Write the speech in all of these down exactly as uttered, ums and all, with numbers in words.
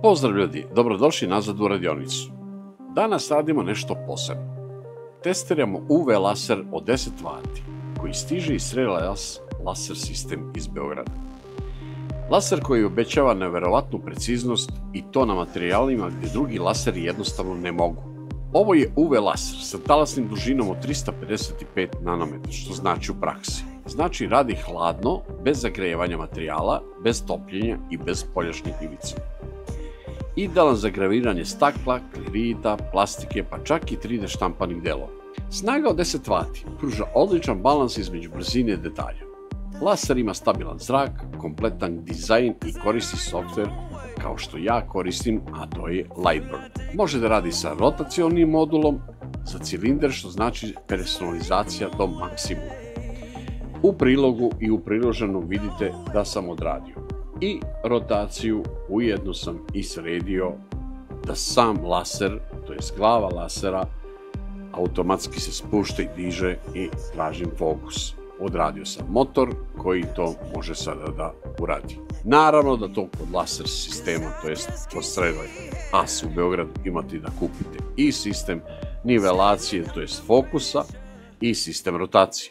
Pozdrav ljudi, dobrodošli nazad u radionicu. Danas radimo nešto posebno. Testiramo U V laser od deset vati koji stiže iz Srelajas laser sistem iz Beograda. Laser koji obećava neverovatnu preciznost i to na materijalima gdje drugi laseri jednostavno ne mogu. Ovo je U V laser sa talasnim dužinom od trista pedeset pet nanometara, što znači u praksi. Znači radi hladno, bez zagrejevanja materijala, bez topljenja i bez poljašnjih ivica. Idealan za graviranje stakla, klirita, plastike, pa čak i tri D štampanih delova. Snaga od deset vati pruža odličan balans između brzine i detalja. Laser ima stabilan zrak, kompletan dizajn i koristi softver kao što ja koristim, a to je Lightburn. Može da radi sa rotacionim modulom za cilindar, što znači personalizacija do maksimuma. U prilogu i u priloženom vidite da sam odradio i rotaciju, ujedno sam i sredio da sam laser, to je glava lasera, automatski se spušta i diže i tražim fokus. Odradio sam motor koji to može sada da uradi. Naravno da to kod laser sistema, to jest kod Srelaj As u Beogradu, imate da kupite i sistem nivelacije, to jest fokusa, i sistem rotacije.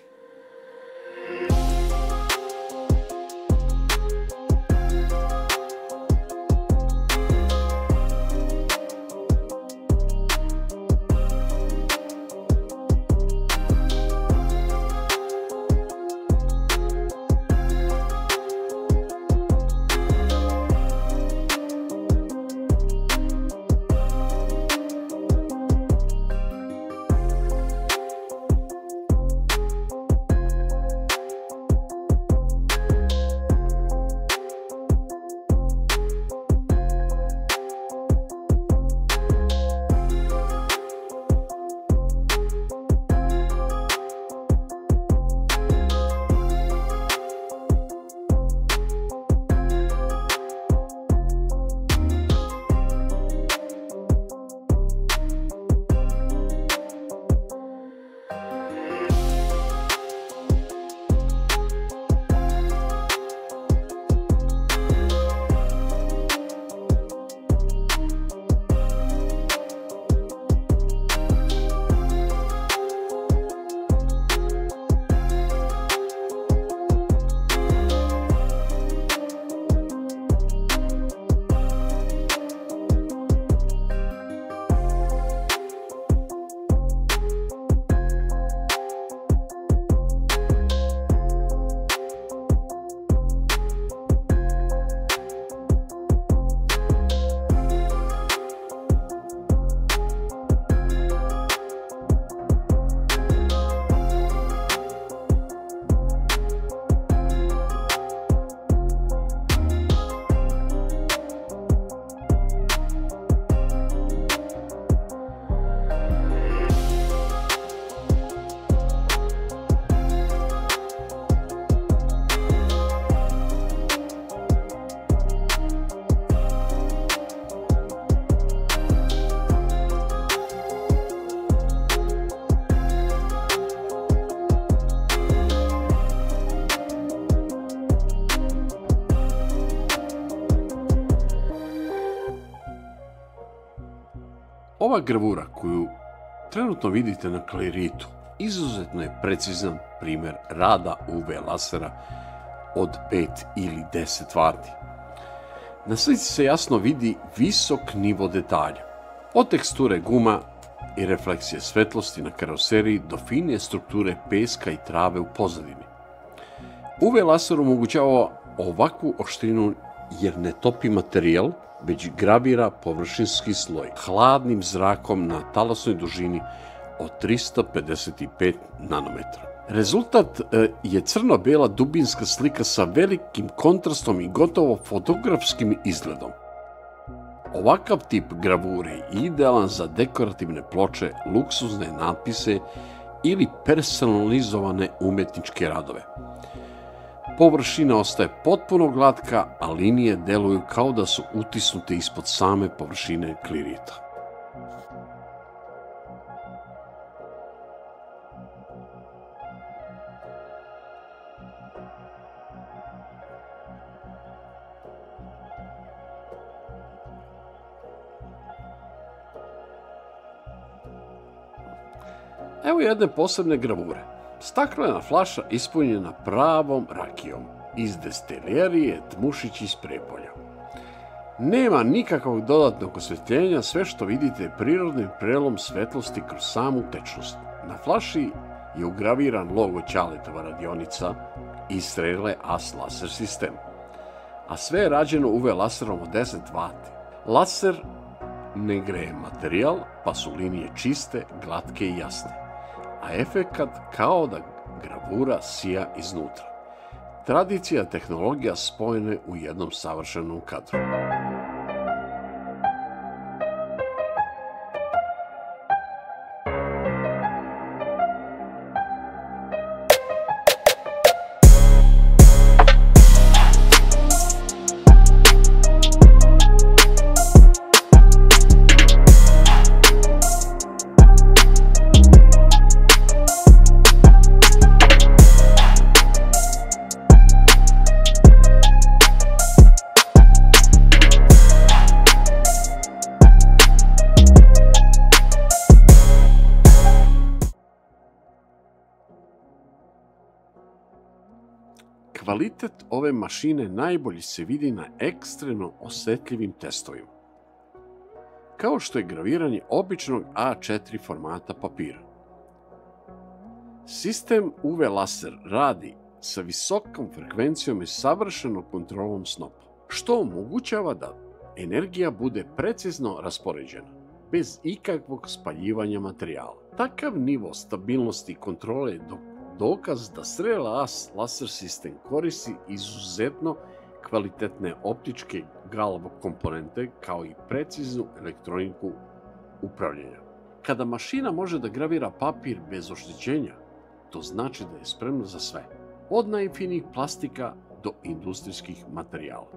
Ova gravura koju trenutno vidite na kliritu izuzetno je precizan primjer rada U V lasera od pet ili deset vati. Na slici se jasno vidi visok nivo detalja, od teksture guma i refleksije svetlosti na karoseriji do fine strukture peska i trave u pozadini. U V laser omogućava ovakvu oštrinu jer ne topi materijal, već gravira površinski sloj hladnim zrakom na talasnoj dužini od trista pedeset pet nanometara. Rezultat je crno-bela dubinska slika sa velikim kontrastom i gotovo fotografskim izgledom. Ovakav tip gravure je idealan za dekorativne ploče, luksuzne natpise ili personalizovane umetničke radove. Površina ostaje potpuno glatka, a linije deluju kao da su utisnute ispod same površine klirita. Evo jedne posebne gravure. Staklena flaša ispunjena pravom rakijom. Iz destilerije Tmušić iz Prijepolja. Nema nikakvog dodatnog osvjetljenja, sve što vidite je prirodni prelom svetlosti kroz samu tečnost. Na flaši je ugraviran logo Ćaletova radionica i strele A S laser sistem. A sve je rađeno U V laserom od deset vati. Laser ne greje materijal, pa su linije čiste, glatke i jasne. A efekat kao da gravura sija iznutra. Tradicija i tehnologija spojene u jednom savršenom kadru. Kvalitet ove mašine najbolji se vidi na ekstremno osjetljivim testovima, kao što je graviranje običnog A četiri formata papira. Sistem U V laser radi sa visokom frekvencijom i savršenom kontrolom snopa, što omogućava da energija bude precizno raspoređena, bez ikakvog spaljivanja materijala. Takav nivo stabilnosti i kontrole je dokaz da strela A S laser sistem koristi izuzetno kvalitetne optičke galvo komponente kao i preciznu elektroniku upravljanja. Kada mašina može da gravira papir bez oštećenja, to znači da je spremna za sve, od najfinijih plastika do industrijskih materijala.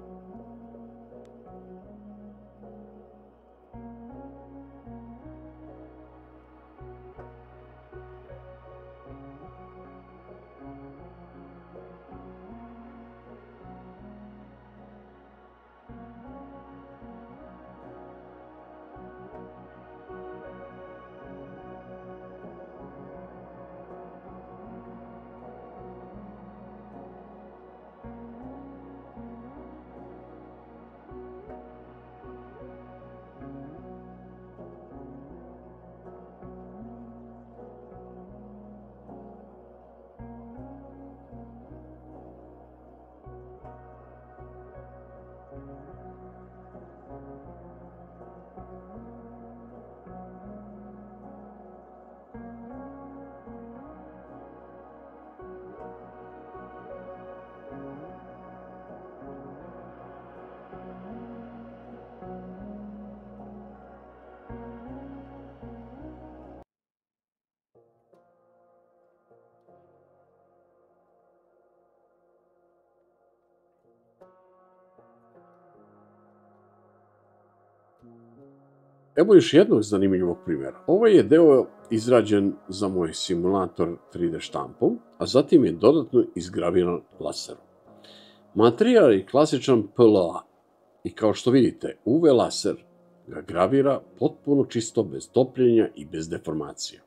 Evo još jednog zanimljivog primjera. Ovaj je deo izrađen za moj simulator tri D štampom, a zatim je dodatno izgraviran laserom. Materijal je klasičan P L A i kao što vidite, U V laser ga gravira potpuno čisto, bez topljenja i bez deformacija.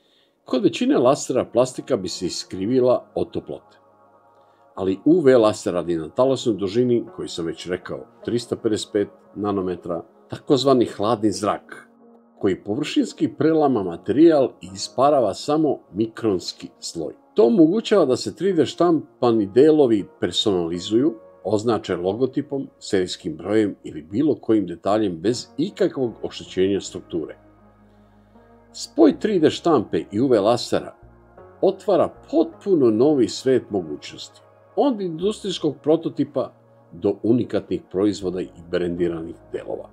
Kod većine lasera plastika bi se iskrivila od toplote. Ali U V laser radi na talasnoj dužini, koji sam već rekao, trista pedeset pet nanometra, takozvani hladni zrak, koji površinski prelama materijal i isparava samo mikronski sloj. To omogućava da se tri D štampani delovi personalizuju, označe logotipom, serijskim brojem ili bilo kojim detaljem bez ikakvog oštećenja strukture. Spoj tri D štampe i U V lasera otvara potpuno novi svet mogućnosti, od industrijskog prototipa do unikatnih proizvoda i brendiranih delova.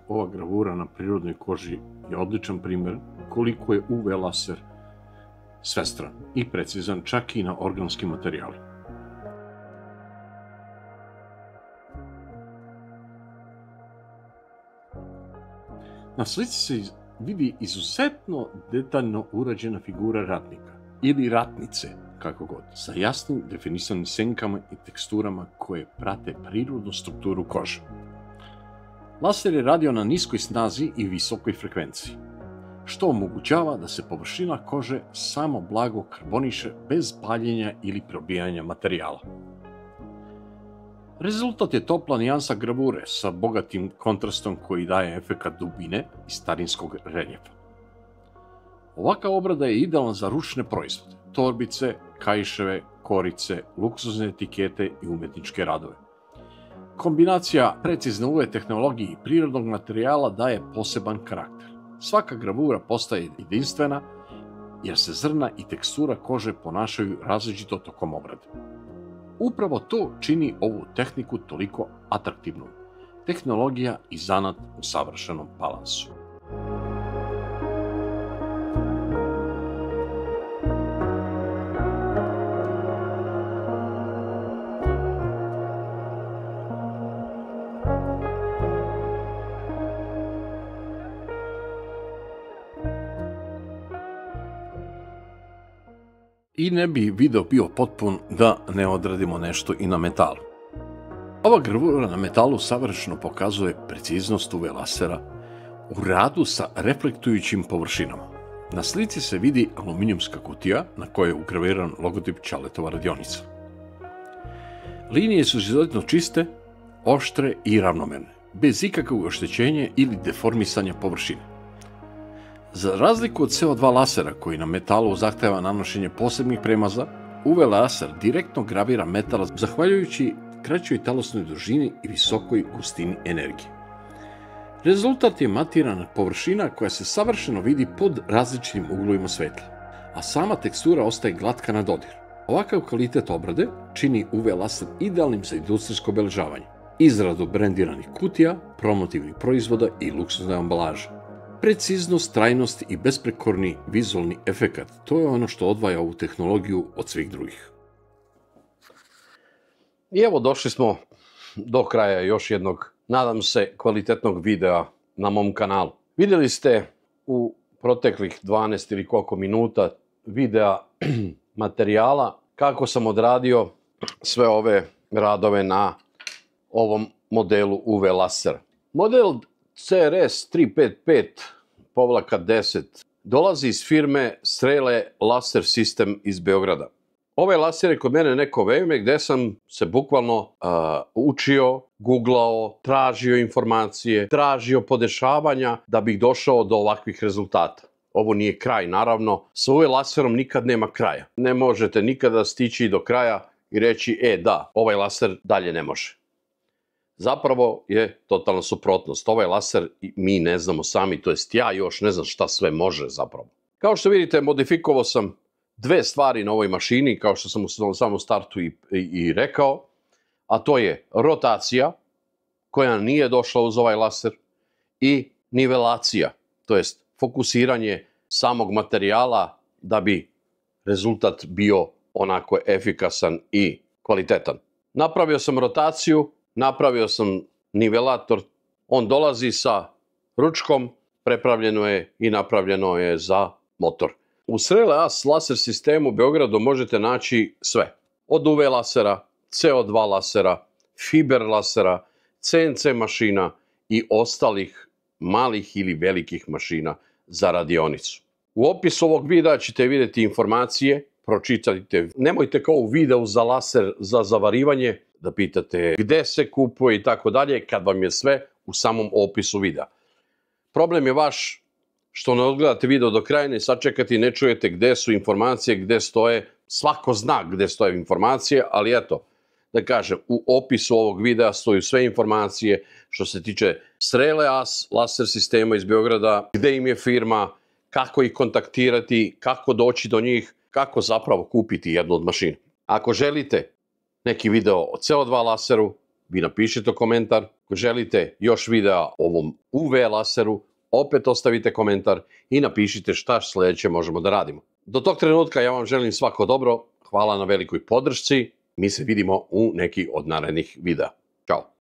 ova gravura na prirodnoj koži je odličan primjer koliko je U V laser svestran i precizan čak i na organskim materijalima. Na slici se vidi izuzetno detaljno urađena figura ratnika ili ratnice, kako god, sa jasnim definisanim senkama i teksturama koje prate prirodnu strukturu kože. Laser je radio na niskoj snazi i visokoj frekvenciji, što omogućava da se površina kože samo blago karboniše bez paljenja ili probijanja materijala. Rezultat je topla nijansa gravure sa bogatim kontrastom koji daje efekat dubine i starinskog reljefa. Ovakva obrada je idealna za ručne proizvode, torbice, kaiševe, korice, luksuzne etikete i umetničke radove. Kombinacija precizne U V tehnologije i prirodnog materijala daje poseban karakter. Svaka gravura postaje jedinstvena jer se zrna i tekstura kože ponašaju različito tokom obrade. Upravo to čini ovu tehniku toliko atraktivnom. Tehnologija i zanat u savršenom balansu. I ne bi video bio potpun da ne odradimo nešto i na metalu. Ova gravura na metalu savršeno pokazuje preciznost U V lasera u radu sa reflektujućim površinama. Na slici se vidi aluminijumska kutija na kojoj je ugraviran logotip Ćaletova radionica. Linije su izuzetno čiste, oštre i ravnomerne, bez ikakvog oštećenja ili deformisanja površine. Za razliku od C O dva lasera koji na metalu zahteva nanošenje posebnih premaza, U V laser direktno gravira metal zahvaljujući kraćoj talosnoj dužini i visokoj gustini energije. Rezultat je matirana površina koja se savršeno vidi pod različitim uglovima svetla, a sama tekstura ostaje glatka na dodir. Ovakav kvalitet obrade čini U V laser idealnim za industrijsko obeležavanje, izradu brendiranih kutija, promotivnih proizvoda i luksuzne ambalaže. Preciznost, trajnost i besprekorni vizualni efekat, to je ono što odvaja ovu tehnologiju od svih drugih. I evo došli smo do kraja još jednog, nadam se, kvalitetnog videa na mom kanalu. Vidjeli ste u proteklih dvanaest ili koliko minuta videa materijala kako sam odradio sve ove radove na ovom modelu U V lasera. Model C R S tri pet pet deset dolazi iz firme Strele Laser System iz Beograda. Ovaj laser je kod mene neko vreme gde sam se bukvalno uh, učio, googlao, tražio informacije, tražio podešavanja da bih došao do ovakvih rezultata. Ovo nije kraj, naravno. Sa U V laserom nikad nema kraja. Ne možete nikada stići do kraja i reći, e da, ovaj laser dalje ne može. Zapravo je totalna suprotnost. Ovaj laser mi ne znamo sami, to jest ja još ne znam šta sve može zapravo. Kao što vidite, modifikovao sam dve stvari na ovoj mašini, kao što sam u samom startu i, i, i rekao, a to je rotacija, koja nije došla uz ovaj laser, i nivelacija, to jest fokusiranje samog materijala da bi rezultat bio onako efikasan i kvalitetan. Napravio sam rotaciju, napravio sam nivelator, on dolazi sa ručkom, prepravljeno je i napravljeno je za motor. U Strele As laser sistemu u Beogradu možete naći sve. Od U V lasera, C O dva lasera, fiber lasera, C N C mašina i ostalih malih ili velikih mašina za radionicu. U opisu ovog videa ćete vidjeti informacije, pročitajte. Nemojte kao u videu za laser za zavarivanje da pitate gde se kupuje i tako dalje, kad vam je sve u samom opisu videa. Problem je vaš što ne odgledate video do kraja, ne sačekati, ne čujete gde su informacije, gde stoje, svako zna gde stoje informacije, ali eto, da kažem, u opisu ovog videa stoju sve informacije što se tiče Strele As laser sistema iz Beograda, gde im je firma, kako ih kontaktirati, kako doći do njih, kako zapravo kupiti jednu od mašina. Ako želite neki video o C O dva laseru, vi napišite komentar. Ako želite još videa o ovom U V laseru, opet ostavite komentar i napišite šta sljedeće možemo da radimo. Do tog trenutka ja vam želim svako dobro, hvala na velikoj podršci, mi se vidimo u neki od narednih videa. Ćao!